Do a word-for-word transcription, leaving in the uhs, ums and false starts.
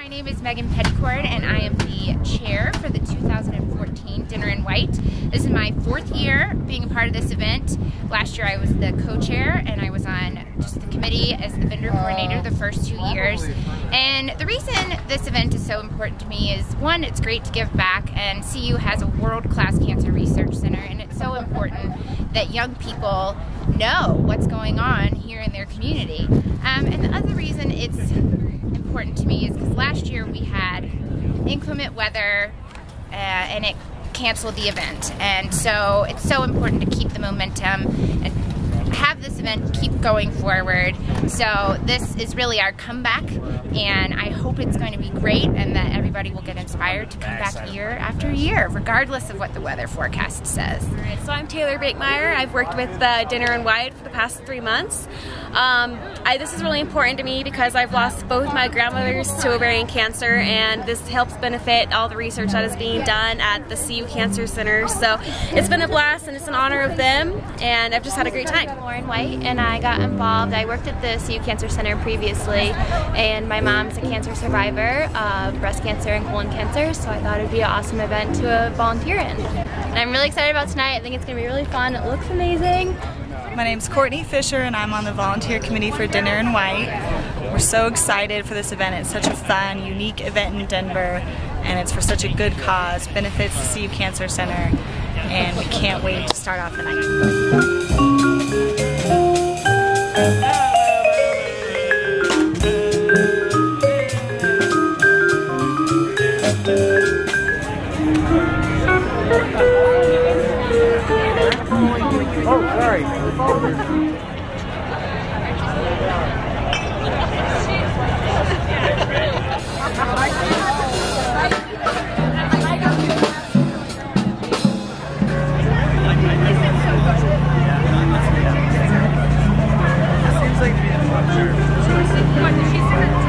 My name is Megan Petticord, and I am the chair for the two thousand fourteen Dinner in White. This is my fourth year being a part of this event. Last year I was the co-chair, and I was on just the committee as the vendor coordinator the first two years. And the reason this event is so important to me is, one, it's great to give back, and C U has a world-class cancer research center, and it's so important that young people know what's going on here in their community. Um, and the other reason it's important to me is because last year we had inclement weather uh, and it canceled the event, and so it's so important to keep the momentum and have this event keep going forward. So this is really our comeback, and I hope it's going to be great and that everybody will get inspired to come back year after year, regardless of what the weather forecast says. All right, so I'm Taylor Bakemeyer. I've worked with uh, Dinner in White for the past three months. Um, I, this is really important to me because I've lost both my grandmothers to ovarian cancer, and this helps benefit all the research that is being done at the C U Cancer Center. So it's been a blast, and it's an honor of them, and I've just had a great time. I'm Lauren White, and I got involved. I worked at the C U Cancer Center previously, and my mom's a cancer survivor of breast cancer and colon cancer, so I thought it would be an awesome event to uh, volunteer in. And I'm really excited about tonight. I think it's going to be really fun. It looks amazing. My name's Courtney Fisher, and I'm on the volunteer committee for Dinner in White. We're so excited for this event. It's such a fun, unique event in Denver, and it's for such a good cause. Benefits the C U Cancer Center, and we can't wait to start off the night. Oh, sorry. Seems like